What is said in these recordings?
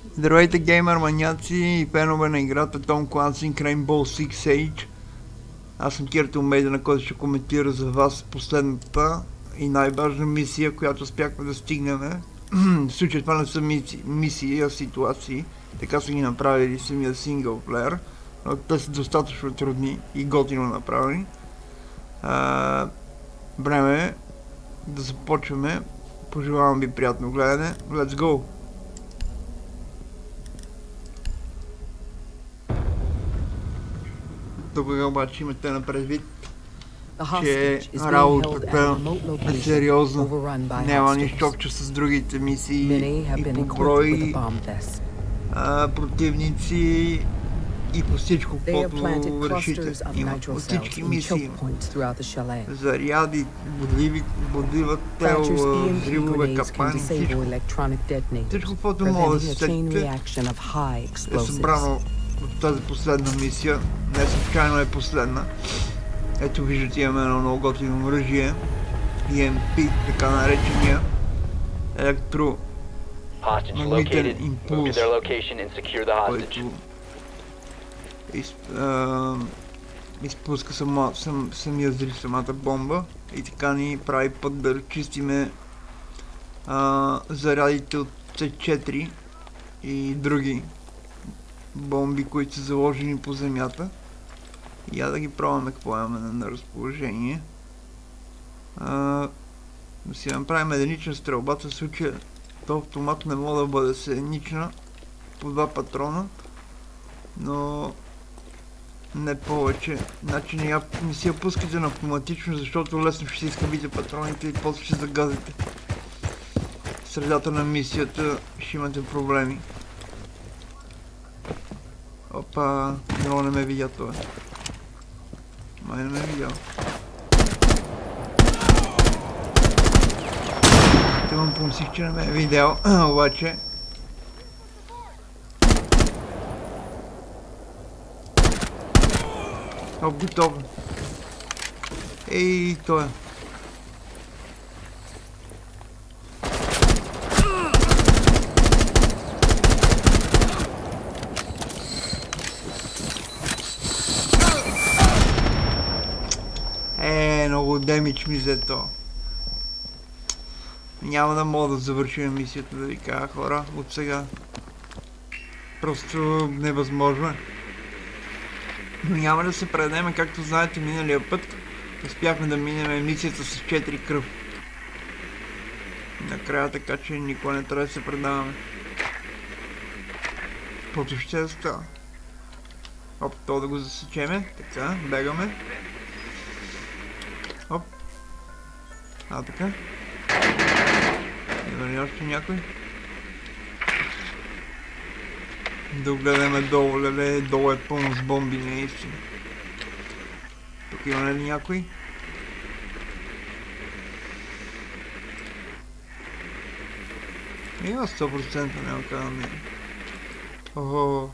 Здравейте, геймер маняци и фенове на играта Tom Clancy's Rainbow Six Siege. Аз съм Киртил Мейдена, който ще коментира за вас последната и най-важна мисия, която успяхме да стигнем. В случай това не са мисии, а ситуации. Така са ги направили самия синглплеер. Но те са достатъчно трудни и готино направени. Време е да започваме. Пожелавам ви приятно гледане. Let's go! Тук обаче имате на предвид, че работата е сериозна. Няма нищо общо с другите мисии и по брой противници и по всичко, каквото решите. Има по всички мисии. Заряди, бодлива тел, взривове, капани, всичко. Всичко, каквото мога да се сетите, е събрано от тази последна мисия. Не случайно е последна. Ето виждате, имаме едно много готино оръжие. EMP, така наречения електромагнитен импулс, който изпуска самия взрив, самата бомба и така ни прави път да чистиме зарядите от C4 и други бомби, които са заложени по земята. Я да ги пробваме какво имаме на разположение. Да си направим единична стрелба, в случая то автомат не мога да бъде с единична по 2 патрона, но не повече. Значи не си я пускайте на автоматично, защото лесно ще си изхабите патроните и после ще загазите. В средата на мисията ще имате проблеми. Опа, много не ме видя това. Май не ме видял. Тъмън помислих, че не ме е видял, обаче. Оп, готово. Ей, той е. Много демидж ми взе то. Няма да мога да завършим мисията, да ви кажа, хора, от сега. Просто невъзможно е. Но няма да се предадем, както знаете, миналия път успяхме да минем мисията с 4 кръв. Накрая, така че никога не трябва да се предаваме. Каквото ще да става. Оп, то да го засечеме. Така, бегаме. Оп. Така. Има ли още някой? Да гледаме долу, леле, долу е пълно с бомби, наистина. Тук има ли някой? Има 100%, няма как да ми. Охо.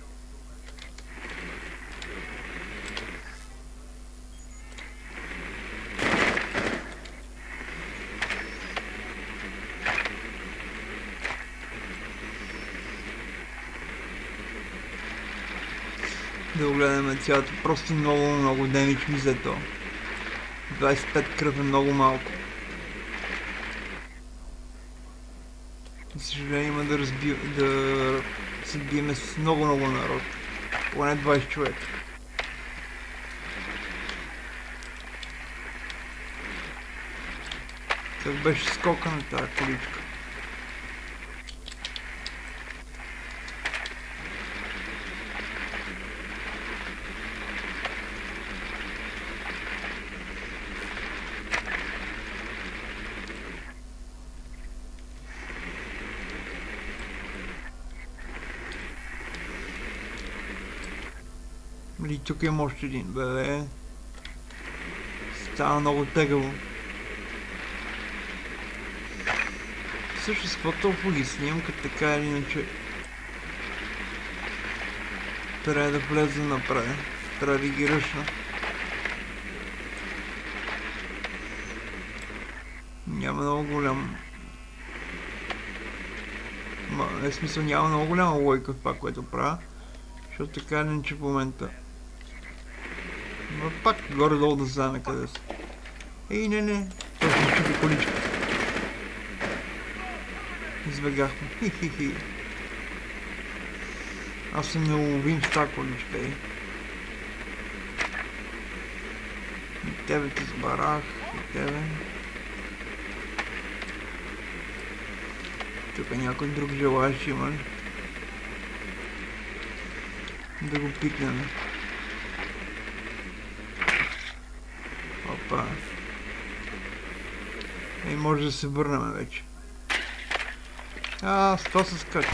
Да огледаме цялото, просто много демидж ми взе то. 25 кръв е много малко. За съжаление има да се биеме с много народ. Поне 20 човека. Как беше скока на тази количка. И тук има още един, бе. Става много тегаво. Всъщност, какво толкова ги снимка, така или иначе трябва да влезе напред. Трябва да ги ръшна. Няма много голям В смисъл няма много голяма логика в това, което правя. Защото така не, че в момента... Но пак горе-долу да знаме къде са. Ей, не. Точно чупи количка. Избегахме. Хи-хи-хи. Аз съм неуловим с тази количка, ей. И тебе ти сбарах, и тебе. Тук някой друг желаещ има ли? Да го пикнем. Опа. Ей, може да се върнем вече. С това се скача.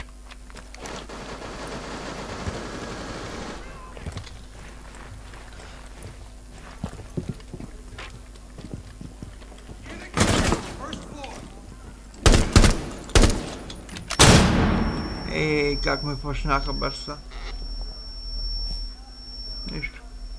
Ей, как ме фашнаха бърса. Нищо.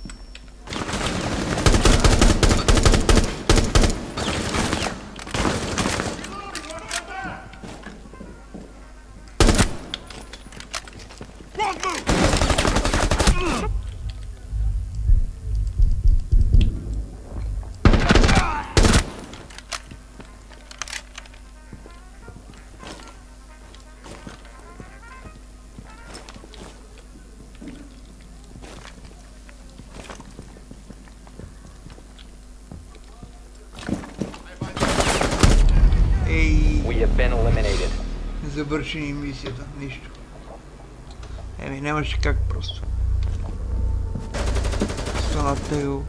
Завърши мисията, нищо. Еми, нямаше как просто. Стана тегло.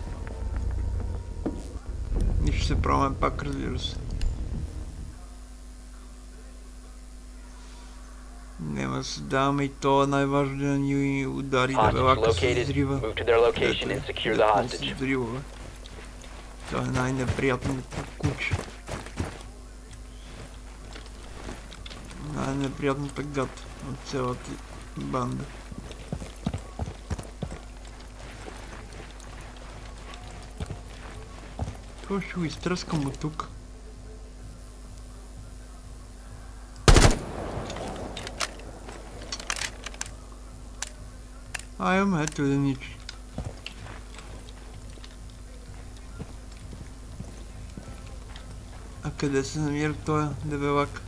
Нищо се пробваме пак, разбира се. Няма да се даваме и то най-важно да ни удари дебелака се изрива. Да се изрива, бе. Това е най-неприятното куче. Най-неприятната гад от цялата банда. Какво ще го изтръскам от тук? Имаме ето единичи. А къде се намира този дебелак?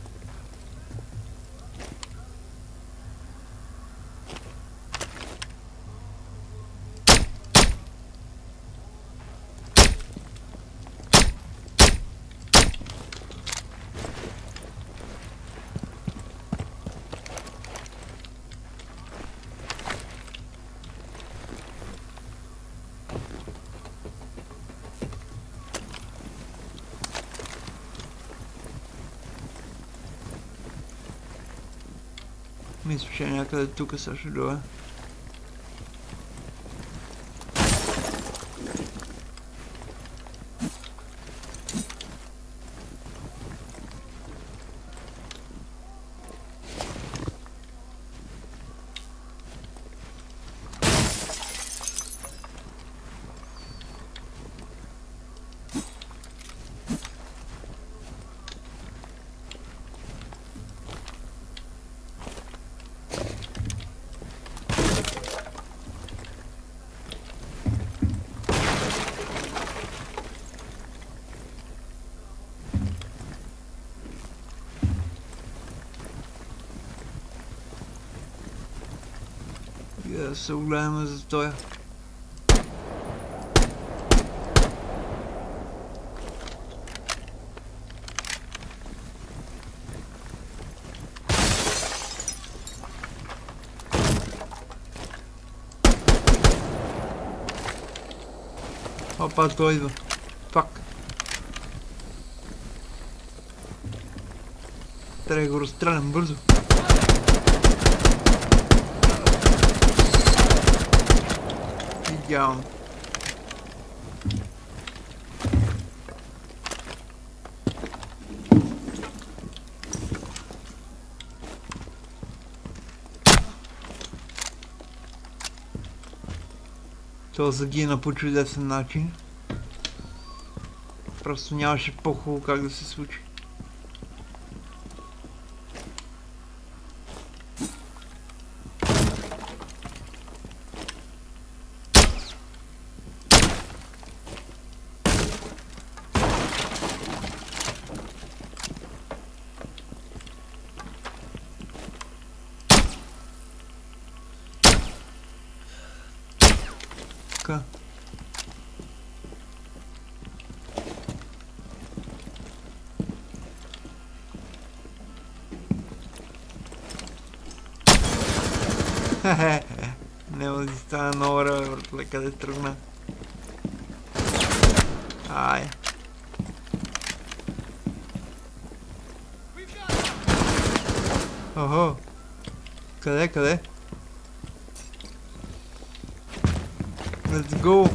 Мисля, че някъде тук също дойде. Да се огледаме за тоя. Опа, той идва. Пак. Трябва да го разстрелям бързо. Идеално. Това загина по чудесен начин. Просто нямаше по-хубаво как да се случи. Така. Няма да си стана много време, братле, къде тръгна. Ай. Охо. Къде, къде? Let's go!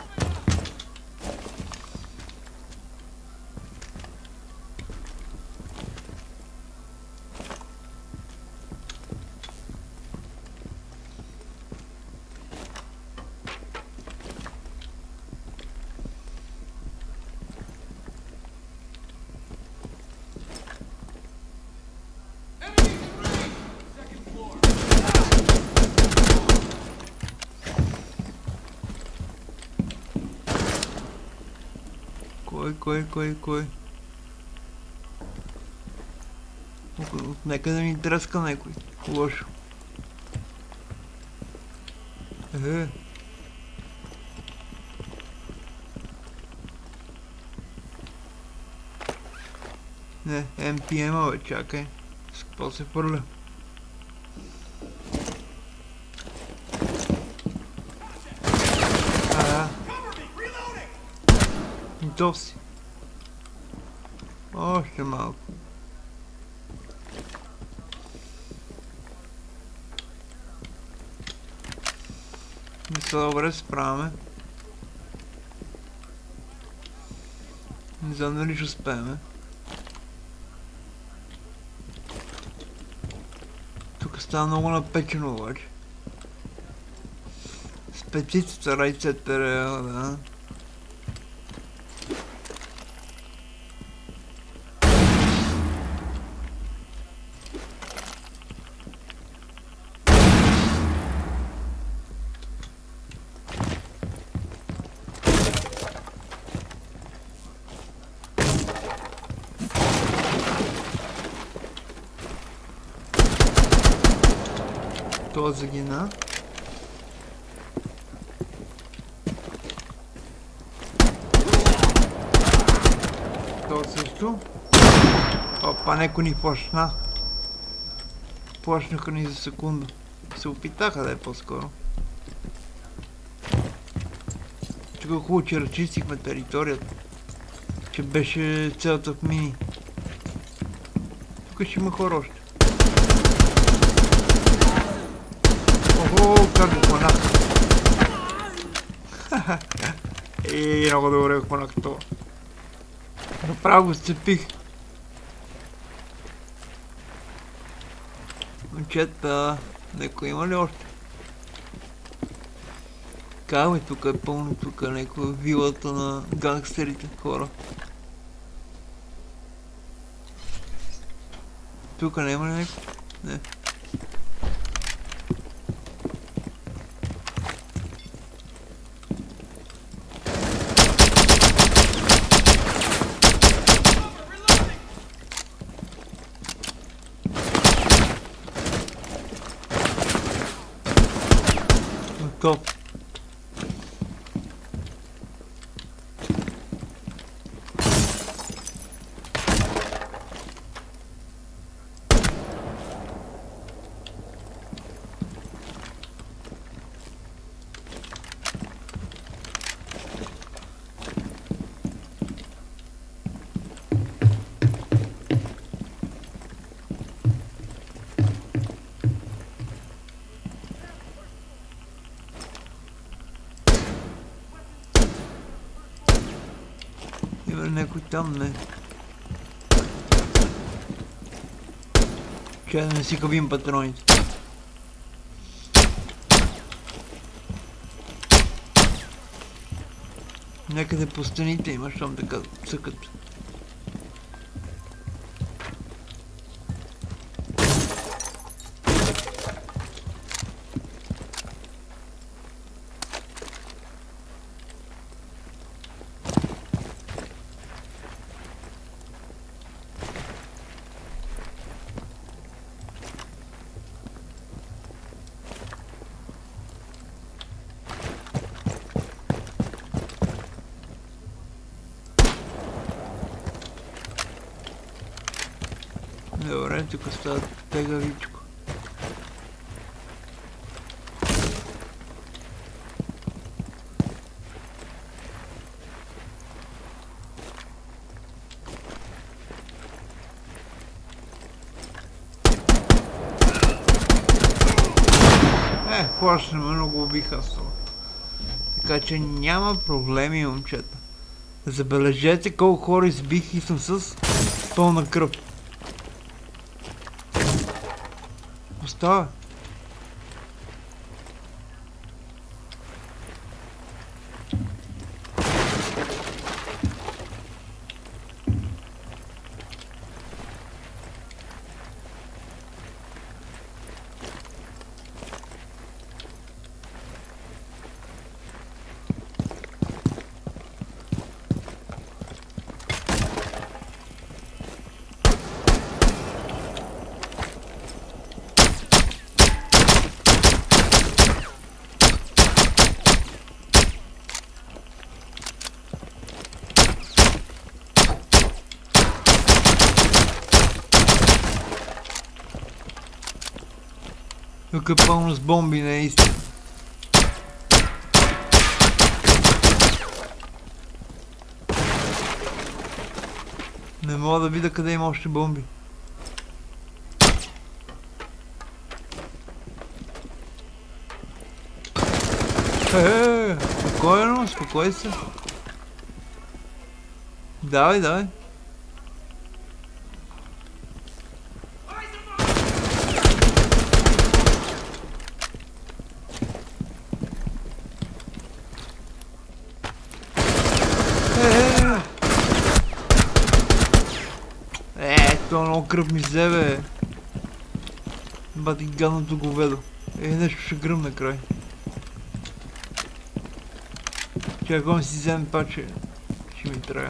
Кой? Нека да ни тръска някой. Лошо. Не, MPM-а бе, чакай. С какво се фърля? Готов си. Още малко. Мисля, добре справяме. Не знам дали ще успеем. Тук става много напечено обаче. С петицата райцета реала, да. Това загина. Това също. Опа, някой ни плашна. Плашнаха ни за секунда. Се опитаха да е по-скоро. Тук е хубаво, че разчистихме територията. Че беше целата в мини. Тук ще има хора още. Охо, как го хванах. Много добре го хванах това. Направо го сцепих. Момчета, некой има ли още? Как бе, тук е пълно, тук е някаква вилата на гангстерите хора. Тук не има ли някой? Не. Готов. Има някой там, не. Чай да не си хабим патроните. Някъде по стените има, щом така цъкат. Ай, тук става тегавичко. Хора ще ме го убиха с това. Така че няма проблеми, момчета. Забележете колко хора избих и съм с пълна кръв. Остава. Тук е пълно с бомби, наистина. Не мога да видя къде има още бомби. Спокойно, спокой се. Давай, давай. Това много кръв ми взе, бе. Бати гадното говедо. Нещо ще гръмне край. Чакай, ми си вземе паче. Ще ми трябва.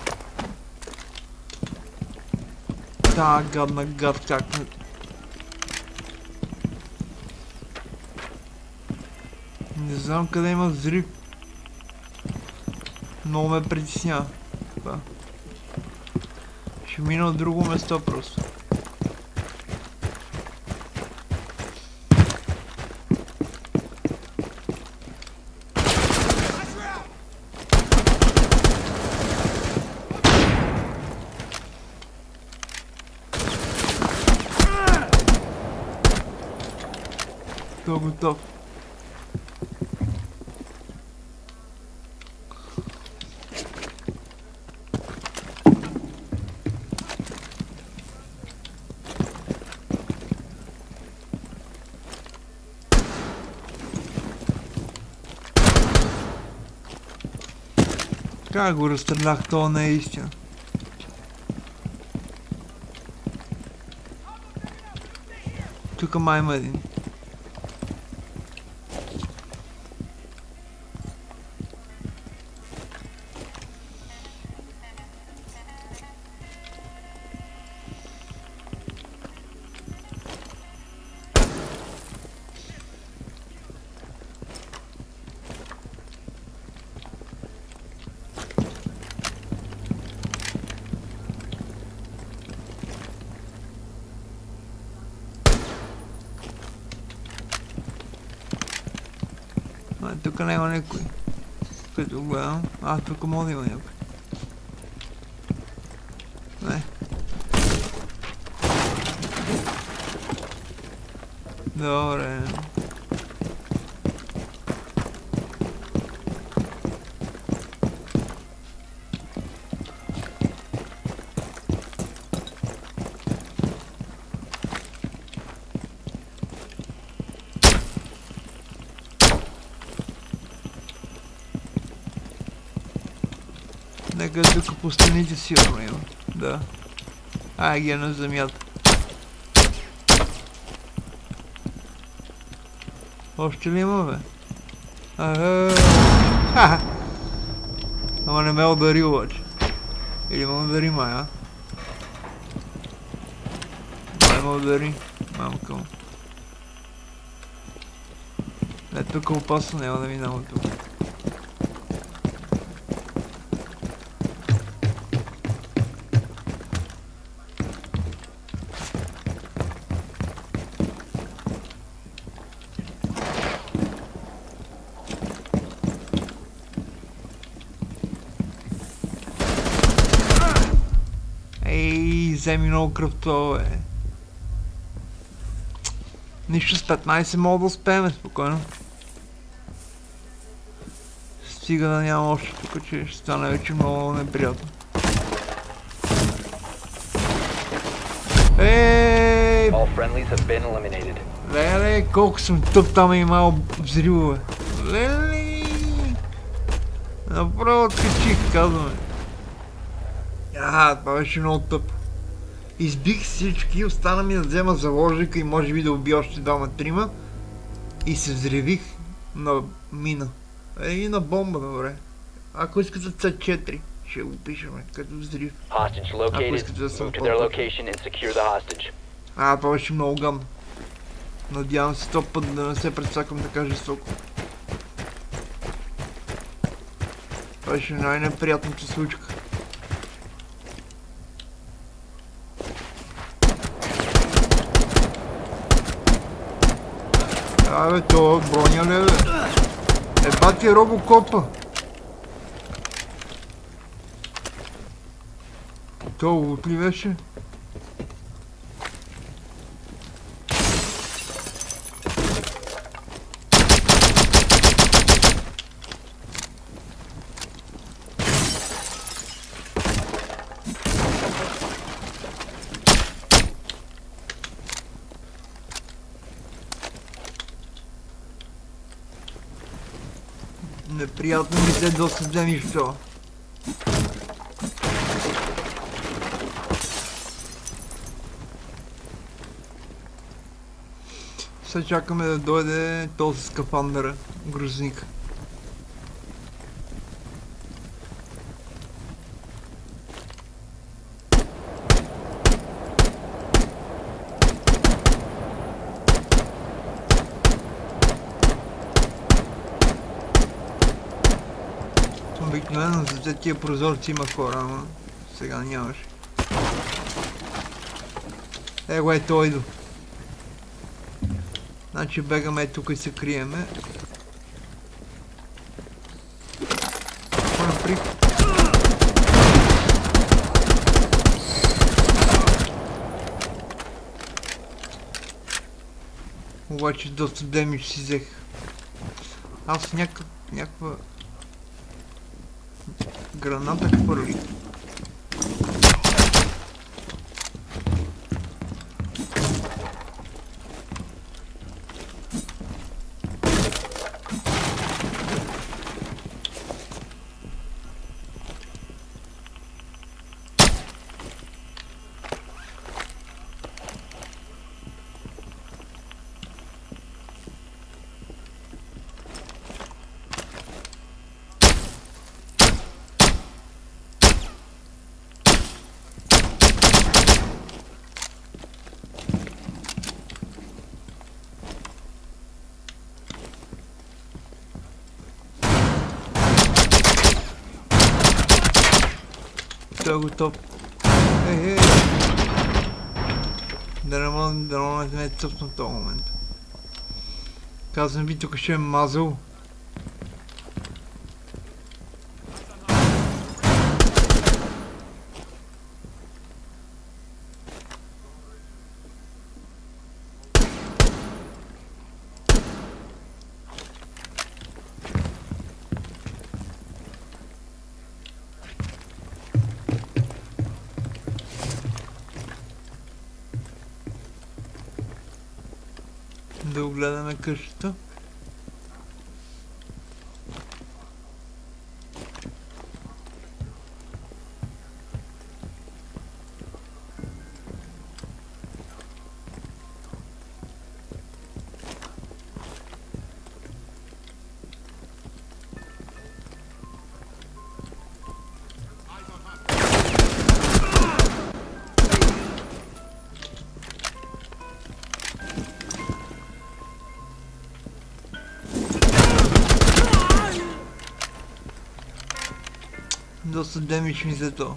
Та гадна гад как не... Не знам къде има взрив. Много ме притеснява. Ще мина от друго место просто. Той е готов. Как го разстрелях, това не е истина. Тук май има един. Тук няма някой. Като гледам. Тук мога да има някой. Не. Добре. Нека тук по стените сигурно има. Да. Ги е на земята. Още ли има, бе? Ама не ме удари обаче. Или ме удари май, Май ме удари. Мамка му. Не, тук е опасно, няма да минавам тук. вземи много кръв това, бе. Нищо с 15 мога да успеем, спокойно. Стига да няма още тук, че ще стане вече много неприятно. Ей! Леле, колко съм тъп, там е имало взривове. Леле! Направо откачих, казваме. Това беше много тъп. Избих всички, остана ми да взема заложника и може би да убия още двама-трима. И се взривих на мина. И на бомба, добре. Ако искате C4, ще го пишеме като взрив. Ако искате да съм това беше много гамно. Надявам се този път да не се прецакам така жестоко. Това беше най-неприятната случка. Абе, то броня ли, бе? Бати робокопа. То лут ли беше? Неприятно ми се доста вземиш това. Сега чакаме да дойде този скафандъра, грузник. Обикновено за тия прозорци има хора, ама сега нямаше. Его е той идва. Значи бегаме тук и се криеме. Наприк. Обаче доста демидж си взех. Аз някаква граната хвърли. Той е готов. Ей! Да не ме цъпна в този момент. Казвам ви, тук ще е мазал. Да огледаме къщата. Доста демидж ми за то.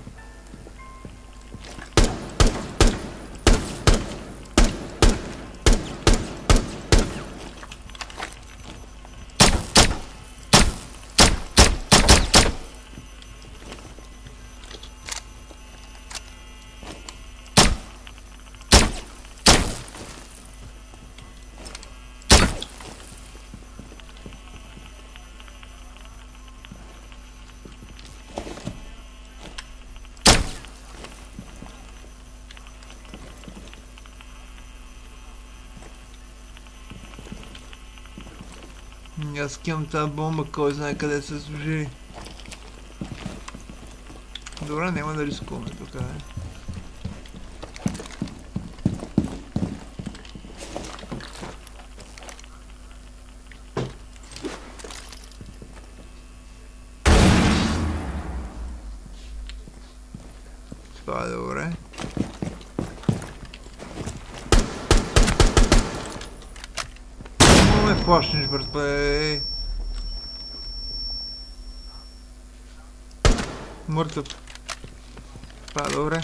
Аз кимам тази бомба, кой знае къде се служи. Добре, няма да рискуваме тук, Това е добре. Но ме флашнеш, братле. Мъртъв. Това е добре.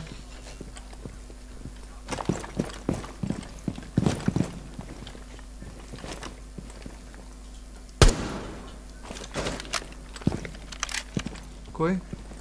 Кой?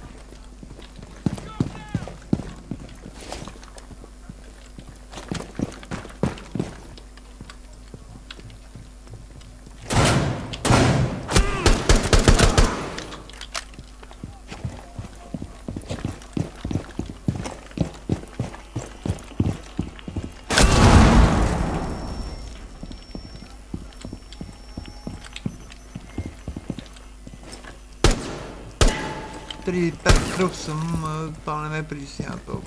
Три, пет кръв съм, това не ме притеснява толкова.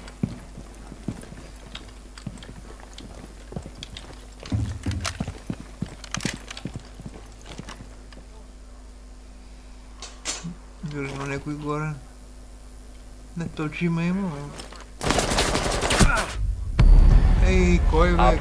Виждам някой горе. Не, точи има. Ей, кой бе,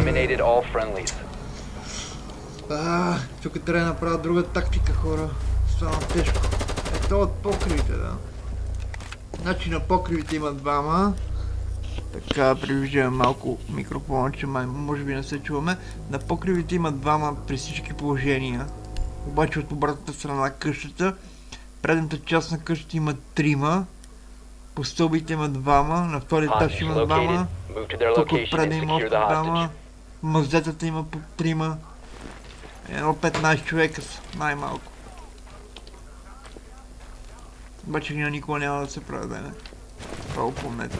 тук трябва да направя друга тактика, хора. Стана тежко. Ето от покривите, да. Значи на покривите има двама. Така, приближавам малко микрофона, че може би не се чуваме. На покривите има двама при всички положения. Обаче от обратната страна на къщата, предната част на къщата има трима. По стълбите има двама, на втори етаж има двама. Тук отпред има още двама. В мазетата има по трима. Едно 15 човека са, най-малко. Обаче никога няма да се предадеме. Това го помнете.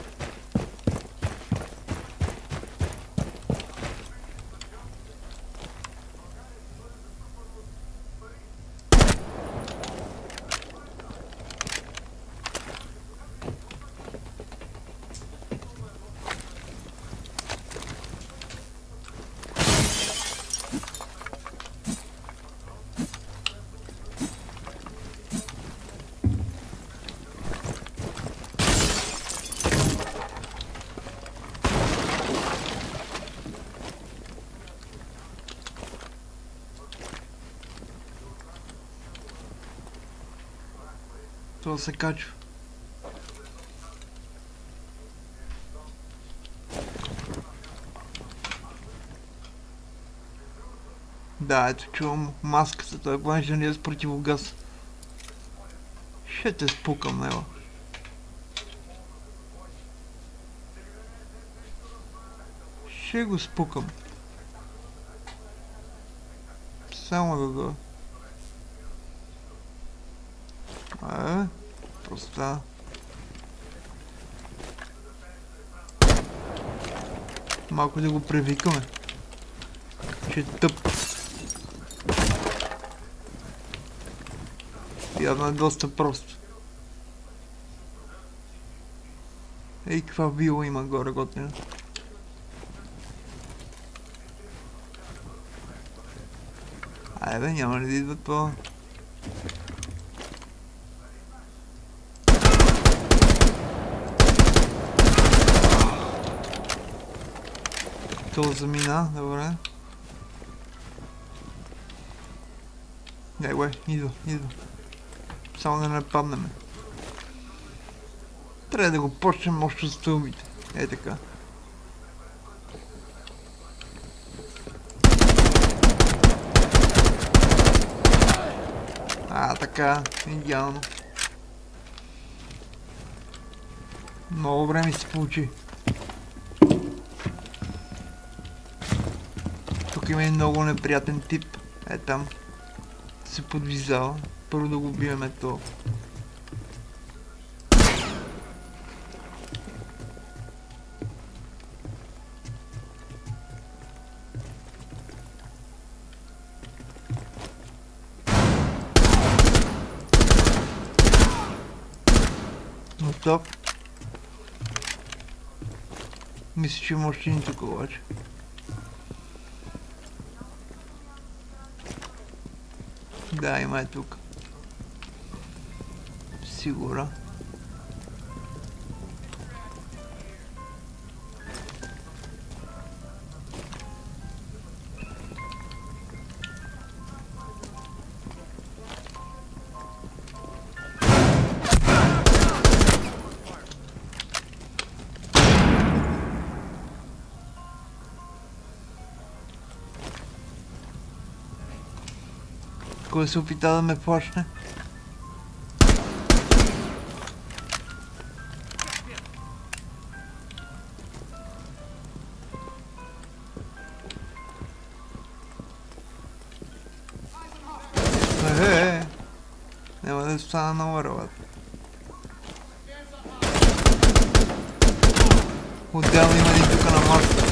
Това се качва. Да, ето чувам маската, той главен не е с противогаз. Ще те спукам, него. Ще го спукам. Само да дойда. Просто... Малко да го привикаме. Че е тъп. Явно е доста просто. Ей, каква вила има горе готина. Айде, няма ли да идва това? Това замина, добре. Не, идва. Само да не паднем. Трябва да го почнем още с стълбите. Ей така. Така, идеално. Много време се получи. Тук има и много неприятен тип. Е там. Се подвизава. Първо да го убиваме то. Стоп. Мисля, че има още ни тук обаче. Да, има е тук. Сигура. Кой се опита да ме плашне? Няма да стана на върват. Отделно има ни тук на маста.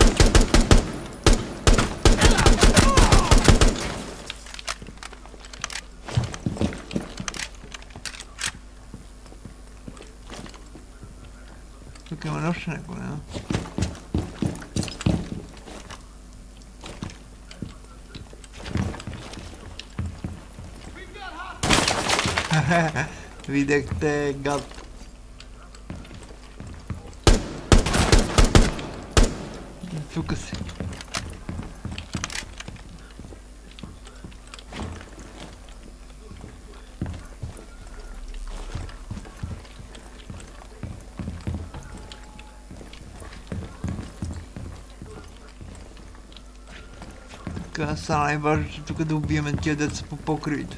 Тук има още някой, не? Видяхте, гад. Тук си. Така, са най-важното тук да убиеме тия деца по покривите.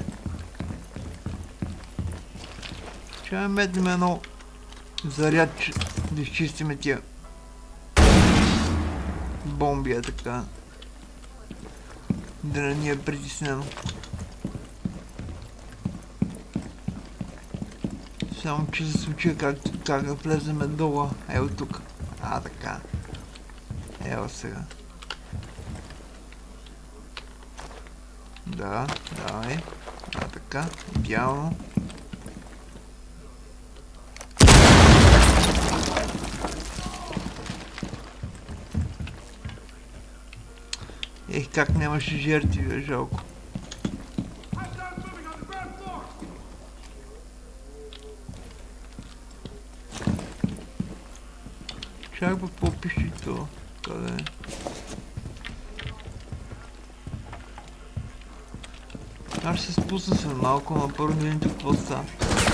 Ще метнем едно зарядче да изчистиме тия бомби, така. Да не ни е притиснено. Само че се случи как да влеземе долу. Ево тук. Така. Ево сега. Да, давай. Така. Идеално. Как нямаше жертви, бе, жалко. Чак бе, по-пиши то. Къде е? Аз ще се спусна след малко, но първо да видим тук какво става.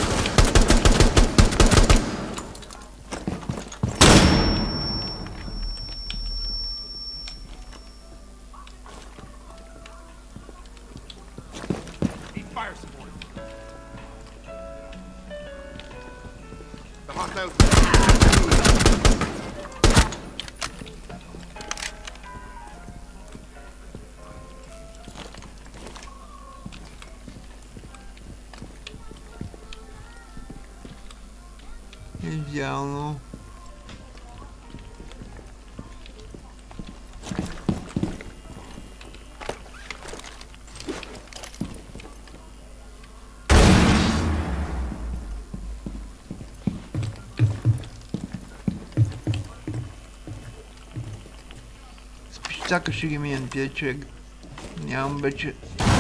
Идеално. Спищака ще ги минем тия човек. Нямам вече...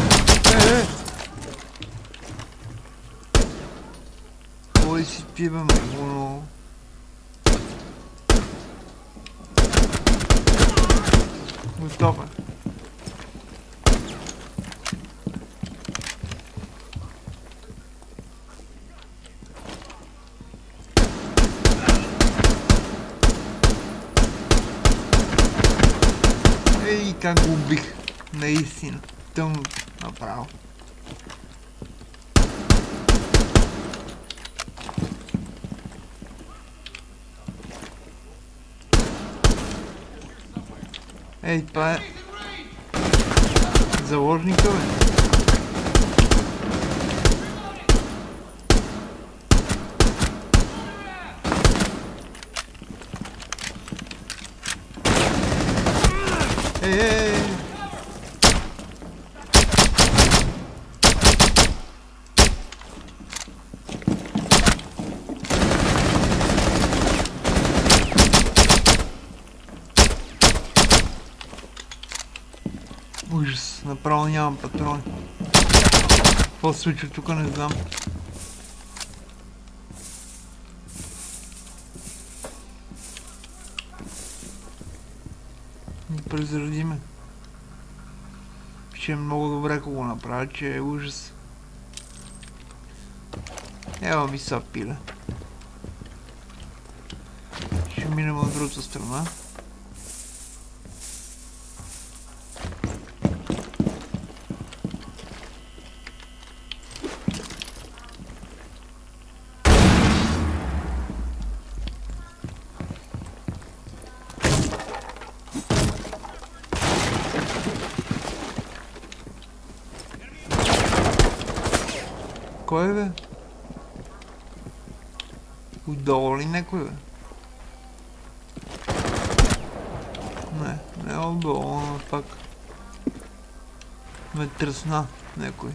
Кой си ти, бе, много? Готов е. Ей, как го убих. Наистина. Тъмно направо. Ей, това е... заложника, бе. Ей! Ужас, направо нямам патрони. Какво се случва тук, не знам. Не презаради ме. Ще е много добре, ако го направя, че е ужас. Ева ми са пиле. Ще минем от другата страна. Кой бе? Отдолу ли някой бе? Не отдолу, но пак ме тръсна някой.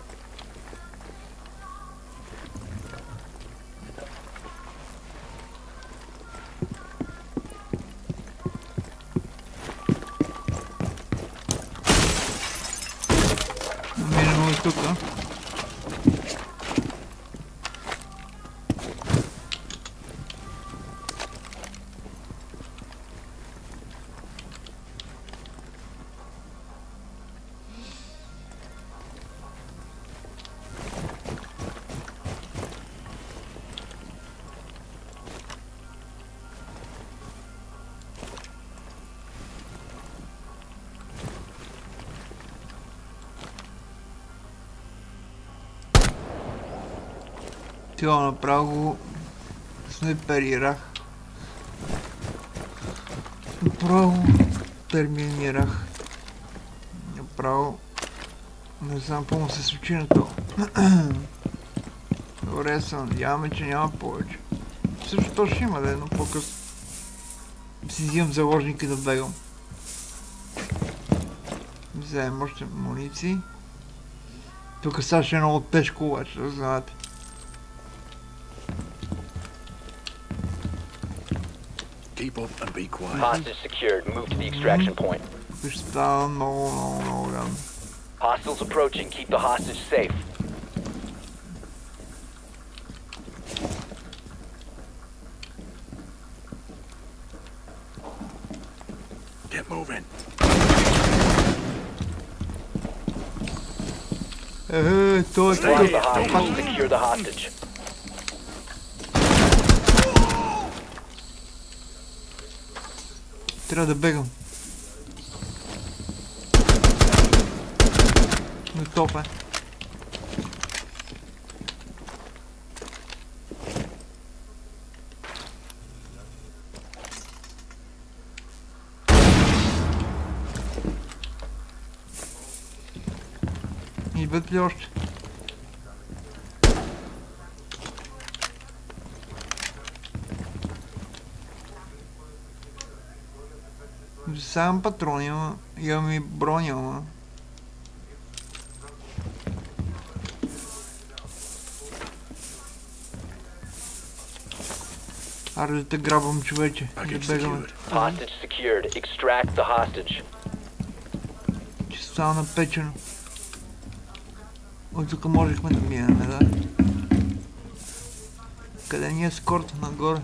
Минемо и тука. Това направо го снайперирах. Направо терминирах. Направо не знам какво му се случи на това. Добре се надяваме, че няма повече. Също то ще има да е, но по-късно си взимам заложника да бегам. Вземем още муниции. Тук сега ще е много тежко обаче, да знаете. Keep up and be quiet. Hostage secured. Move to the extraction point. Ще става много гадно. Hostiles approaching. Keep the hostage safe. Get moving. Той е Drop the hostage. Secure the hostage. Трябва да бегам. Готов е. Идват ли още? Сам патрон имам и броня, ама. Аре да те грабвам, човече. Да бегаме. Hostage secured. Extract the hostage. Че става напечено. От тук можехме да минем, да? Къде ни е скорта нагоре?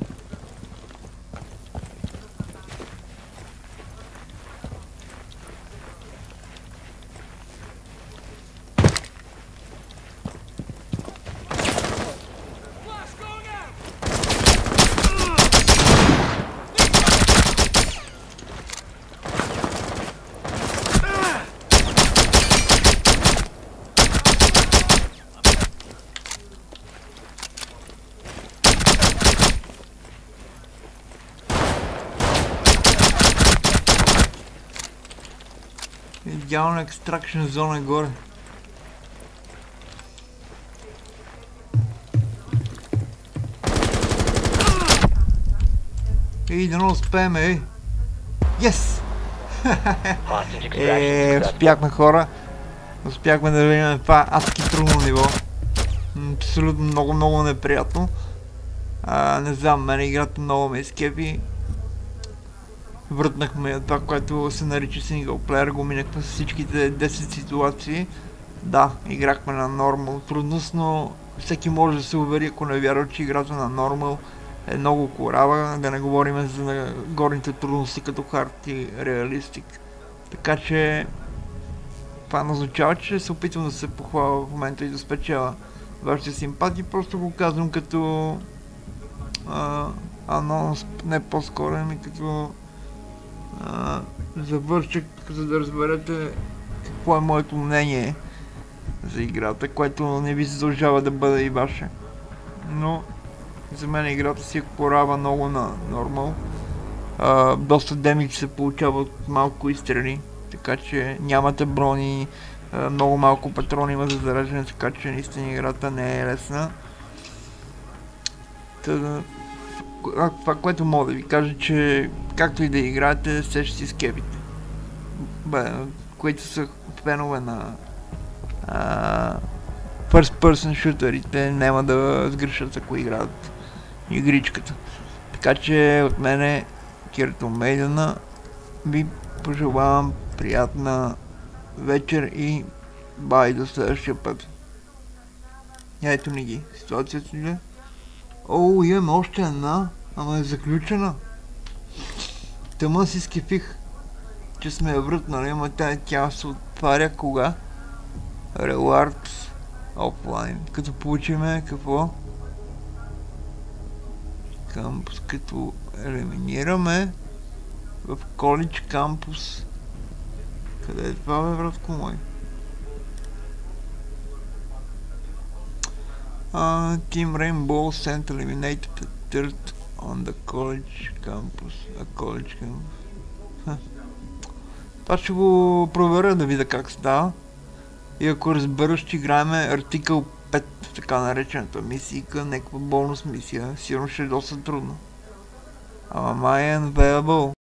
Идеална екстракшн зона горе. Ей, да не успеем, ей! Yes! Успяхме, хора. Успяхме да видим това адски трудно ниво. Абсолютно много неприятно. Не знам, мене играта много ме изкепи. въртнахме това, което се нарича синглплеер, го минахме с всичките 10 ситуации. Да, играхме на нормал трудност, но всеки може да се увери, ако не вярва, че играта на нормал е много корава, да не говорим за горните трудности като хард и реалистик. Така че това не означава, че се опитвам да се похваля в момента и да спечеля вашите симпатии, просто го казвам като анонс, не по-скоро, ами като завършек, за да разберете какво е моето мнение за играта, което не ви задължава да бъде и ваше. Но за мен играта си е корава много на нормал. Доста демидж се получава от малко изстрели, така че нямате брони, много малко патрони има за зареждане, така че наистина играта не е лесна. Това, което мога да ви кажа, че както и да играете, все ще си скепите. Които са фенове на first person шутерите, няма да сгрешат, ако играят игричката. Така че от мене, Кирто Мейдена, ви пожелавам приятна вечер и бай до следващия път. Ето ни ги, ситуацията ли? О, имам още една, ама е заключена. Тъмън си скефих, че сме я врътнали, ама тя се отваря кога? Reward offline. Като получиме какво? Кампус, като елиминираме в College Campus. Къде е това, бе, братко мой? Team Rainbow sent eliminated third on the College Campus. College Campus. Това ще го проверя да видя как става. И ако разбера, ще играем артикъл 5, така наречената мисийка, някаква бонус мисия. Сигурно ще е доста трудно. Ама май е unavailable.